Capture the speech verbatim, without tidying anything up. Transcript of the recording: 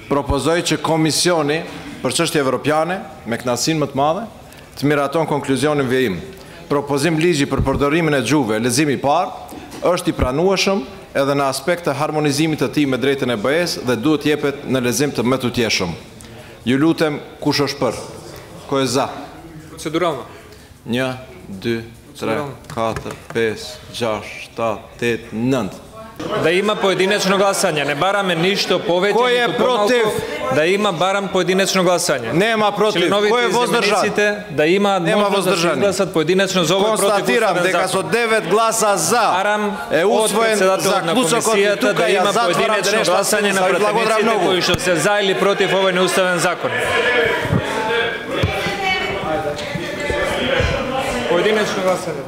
propozoj që komisioni për çështje evropiane, me kënaqësinë më të madhe, të miraton konkluzionin vijim. Propozim ligji për përdorimin e gjuhëve, leximi i parë, është i pranueshëm edhe në aspekt të harmonizimit të tij me drejtën e B E-s dhe duhet jepet në lexim të mëtutjeshëm. Ju lutem, kush është për? Ko e za? Proceduralno. Një, dy, tre, katër, pesë, gjashtë, shtatë, tetë, nëntë. Da ima pojedinačno glasanje. Ne barame ništa povećanje. Ko je protiv? Da ima baram pojedinačno glasanje. Nema protiv. Ko je vozdržan? Da ima možnost da se izglasat pojedinačno za ovaj protiv Konstatiram дека со девет гласа за е усвоен заклучок од тука и ја затварам денешната glasanje na pratениците кои што се за или против овој неуставен закон. Pojedinačno glasanje.